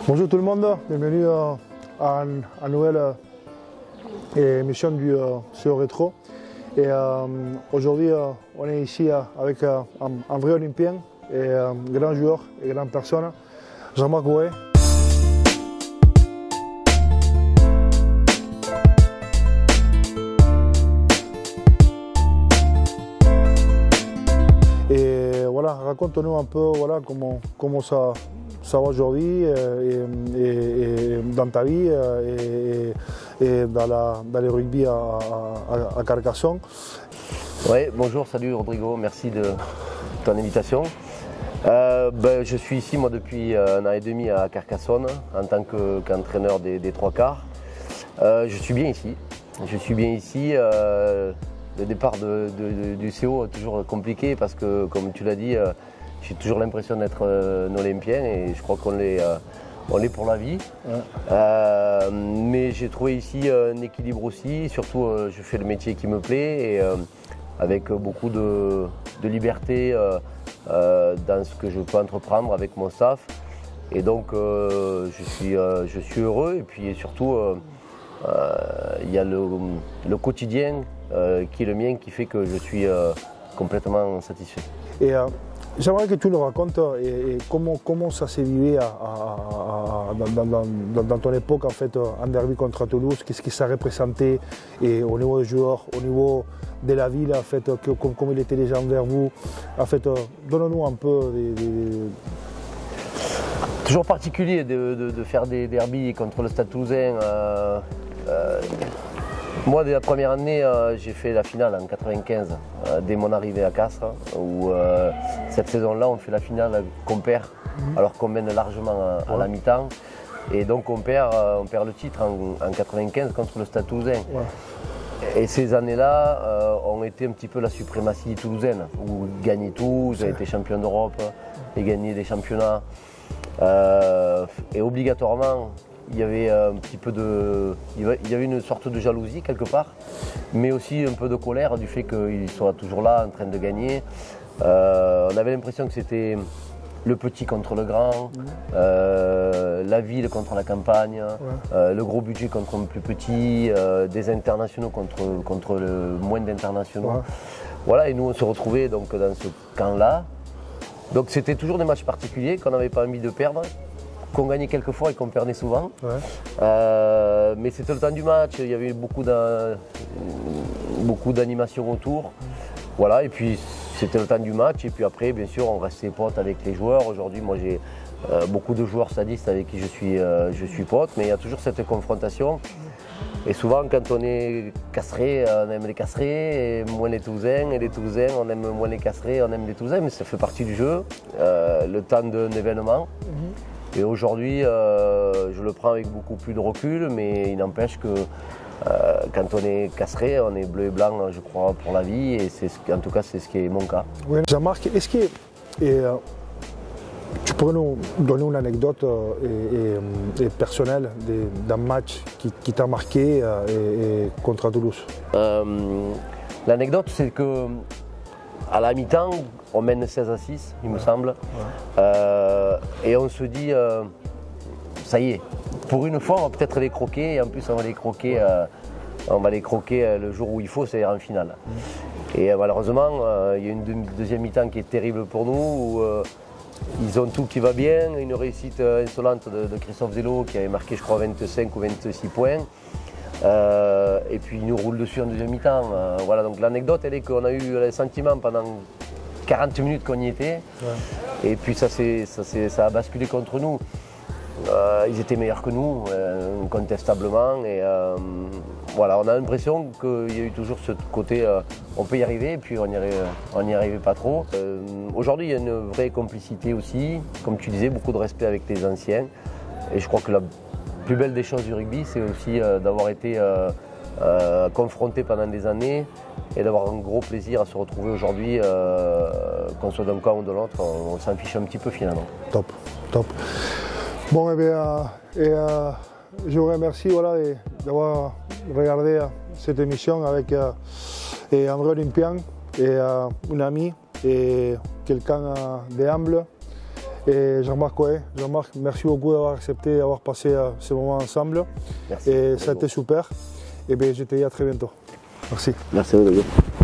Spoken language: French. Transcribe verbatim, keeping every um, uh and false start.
Bonjour tout le monde, bienvenue à une nouvelle émission du C O Rétro. Et euh, aujourd'hui, euh, on est ici euh, avec euh, un, un vrai Olympien et un grand joueur et grande personne, Jean-Marc Goët. Et voilà, raconte-nous un peu voilà, comment, comment ça, ça va aujourd'hui et, et, et dans ta vie et, et dans, la, dans le rugby à, à, à Carcassonne. Oui, bonjour, salut Rodrigo, merci de ton invitation. Euh, ben, je suis ici moi depuis un an et demi à Carcassonne en tant que, qu'entraîneur des, des trois quarts. Euh, je suis bien ici, je suis bien ici. Euh, le départ de, de, de, du C O est toujours compliqué parce que, comme tu l'as dit, euh, j'ai toujours l'impression d'être euh, un Olympien et je crois qu'on l'est euh, on l'est pour la vie. Ouais. Euh, mais j'ai trouvé ici un équilibre aussi, surtout euh, je fais le métier qui me plaît et euh, avec beaucoup de, de liberté euh, euh, dans ce que je peux entreprendre avec mon staff. Et donc euh, je, suis, euh, je suis heureux et puis surtout euh, euh, il y a le, le quotidien euh, qui est le mien qui fait que je suis euh, complètement satisfait. Et, euh, j'aimerais que tu nous racontes et, et comment, comment ça s'est vécu à, à, à, dans, dans, dans, dans ton époque en fait, en derby contre Toulouse, qu'est-ce que ça représentait et au niveau des joueurs, au niveau de la ville, en fait, que, comme, comme il était les gens vers vous. En fait, donne-nous un peu des, des... Toujours particulier de, de, de faire des derbies contre le Stade Toulousain. Euh, euh, Moi, dès la première année, euh, j'ai fait la finale en quatre-vingt-quinze, euh, dès mon arrivée à Castres, où euh, cette saison-là, on fait la finale qu'on perd, mmh. alors qu'on mène largement à, à la mi-temps. Et donc, on perd, euh, on perd le titre en, en quatre-vingt-quinze contre le Stade Toulousain. Ouais. Et ces années-là euh, ont été un petit peu la suprématie toulousaine, où gagner tout, vous avez été champion d'Europe et gagné des championnats. Euh, et obligatoirement, il y avait un petit peu de, il y avait une sorte de jalousie quelque part, mais aussi un peu de colère du fait qu'il soit toujours là en train de gagner. Euh, on avait l'impression que c'était le petit contre le grand, euh, la ville contre la campagne, euh, le gros budget contre le plus petit, euh, des internationaux contre, contre le moins d'internationaux. Ouais. Voilà, et nous on se retrouvait donc dans ce camp-là. Donc c'était toujours des matchs particuliers qu'on n'avait pas envie de perdre, qu'on gagnait quelques fois et qu'on perdait souvent. Ouais. Euh, mais c'était le temps du match, il y avait beaucoup d'animation autour. Voilà, et puis c'était le temps du match. Et puis après, bien sûr, on restait potes avec les joueurs. Aujourd'hui, moi j'ai euh, beaucoup de joueurs sadistes avec qui je suis, euh, je suis pote, mais il y a toujours cette confrontation. Et souvent, quand on est castré, on aime les castrés, et moins les Toulousains, et les Toulousains, on aime moins les castrés, on aime les Toulousains, mais ça fait partie du jeu, euh, le temps d'un événement. Mm-hmm. Et aujourd'hui, euh, je le prends avec beaucoup plus de recul, mais il n'empêche que euh, quand on est castré, on est bleu et blanc, je crois, pour la vie, et c'est ce, en tout cas, c'est ce qui est mon cas. Oui, Jean-Marc, est-ce que et, euh, tu pourrais nous donner une anecdote euh, et, et, et personnelle d'un match qui, qui t'a marqué euh, et, et contre Toulouse? euh, L'anecdote, c'est que à la mi-temps, on mène seize à six, il ouais. me semble, ouais. euh, et on se dit, euh, ça y est, pour une fois, on va peut-être les croquer, et en plus, on va les croquer, ouais. euh, on va les croquer le jour où il faut, c'est-à-dire en finale. Mmh. Et euh, malheureusement, euh, il y a une deuxième mi-temps qui est terrible pour nous, où euh, ils ont tout qui va bien, une réussite insolente de, de Christophe Zello qui avait marqué, je crois, vingt-cinq ou vingt-six points. Euh, et puis il nous roule dessus en deuxième mi-temps. Euh, voilà, donc l'anecdote, elle est qu'on a eu le sentiment pendant quarante minutes qu'on y était. Ouais. Et puis ça, ça, ça a basculé contre nous. Euh, ils étaient meilleurs que nous, euh, incontestablement. Et euh, voilà, on a l'impression qu'il y a eu toujours ce côté, euh, on peut y arriver, et puis on n'y arrivait, arrivait pas trop. Euh, Aujourd'hui, il y a une vraie complicité aussi, comme tu disais, beaucoup de respect avec les anciens. Et je crois que la plus belle des choses du rugby, c'est aussi euh, d'avoir été euh, euh, confronté pendant des années et d'avoir un gros plaisir à se retrouver aujourd'hui, euh, qu'on soit d'un camp ou de l'autre, on, on s'en fiche un petit peu finalement. Top, top. Bon, eh bien, et, euh, je vous remercie voilà, d'avoir regardé euh, cette émission avec euh, et un vrai Olympien et euh, un ami et quelqu'un euh, d'humble Et Jean-Marc, ouais, Jean-Marc, merci beaucoup d'avoir accepté, d'avoir passé euh, ce moment ensemble. Merci. Et ça a été super. Et bien, je te dis à très bientôt. Merci. Merci à vous.